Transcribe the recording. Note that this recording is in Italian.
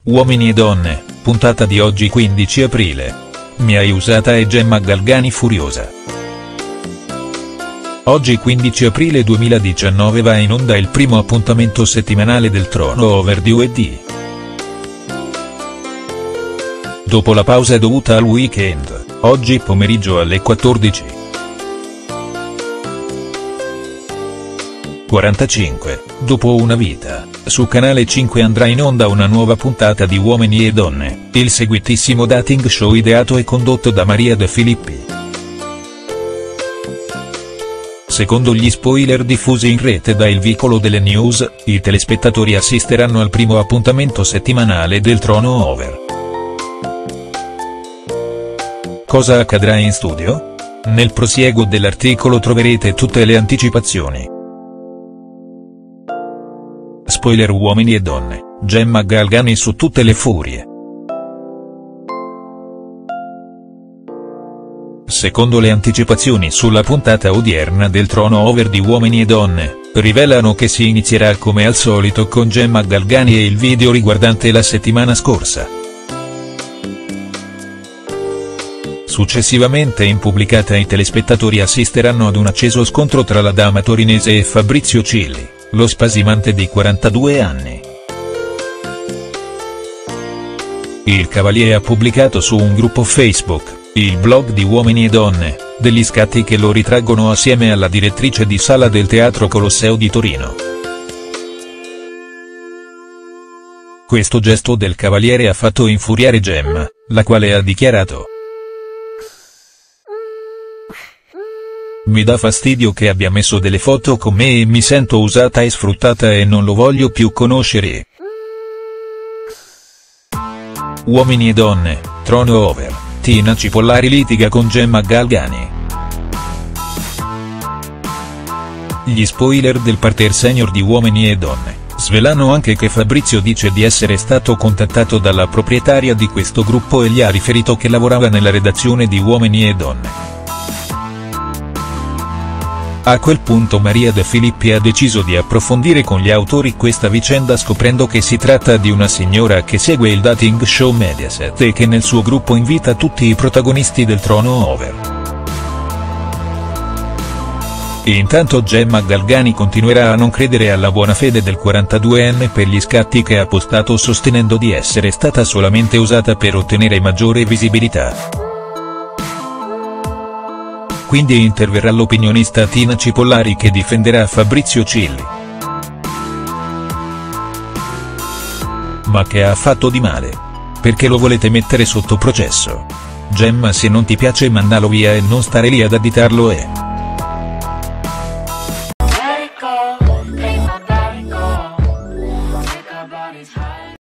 Uomini e donne, puntata di oggi 15 aprile. Mi hai usata e Gemma Galgani furiosa. Oggi 15 aprile 2019 va in onda il primo appuntamento settimanale del Trono Over di UED. Dopo la pausa dovuta al weekend, oggi pomeriggio alle 14:45, dopo una vita, su Canale 5 andrà in onda una nuova puntata di Uomini e Donne, il seguitissimo dating show ideato e condotto da Maria De Filippi. Secondo gli spoiler diffusi in rete da Il Vicolo delle News, i telespettatori assisteranno al primo appuntamento settimanale del Trono Over. Cosa accadrà in studio? Nel prosieguo dell'articolo troverete tutte le anticipazioni. Spoiler Uomini e Donne, Gemma Galgani su tutte le furie. Secondo le anticipazioni sulla puntata odierna del Trono Over di Uomini e Donne, rivelano che si inizierà come al solito con Gemma Galgani e il video riguardante la settimana scorsa. Successivamente impubblicata i telespettatori assisteranno ad un acceso scontro tra la dama torinese e Fabrizio Cilli, lo spasimante di 42 anni. Il Cavaliere ha pubblicato su un gruppo Facebook, il blog di Uomini e Donne, degli scatti che lo ritraggono assieme alla direttrice di sala del Teatro Colosseo di Torino. Questo gesto del Cavaliere ha fatto infuriare Gemma, la quale ha dichiarato: "Mi dà fastidio che abbia messo delle foto con me e mi sento usata e sfruttata e non lo voglio più conoscere". Uomini e Donne, Trono Over, Tina Cipollari litiga con Gemma Galgani. Gli spoiler del parterre senior di Uomini e Donne svelano anche che Fabrizio dice di essere stato contattato dalla proprietaria di questo gruppo e gli ha riferito che lavorava nella redazione di Uomini e Donne. A quel punto Maria De Filippi ha deciso di approfondire con gli autori questa vicenda scoprendo che si tratta di una signora che segue il dating show Mediaset e che nel suo gruppo invita tutti i protagonisti del Trono Over. Intanto Gemma Galgani continuerà a non credere alla buona fede del 42enne per gli scatti che ha postato sostenendo di essere stata solamente usata per ottenere maggiore visibilità. Quindi interverrà l'opinionista Tina Cipollari che difenderà Fabrizio Cilli. Ma che ha fatto di male? Perché lo volete mettere sotto processo? Gemma, se non ti piace mandalo via e non stare lì ad additarlo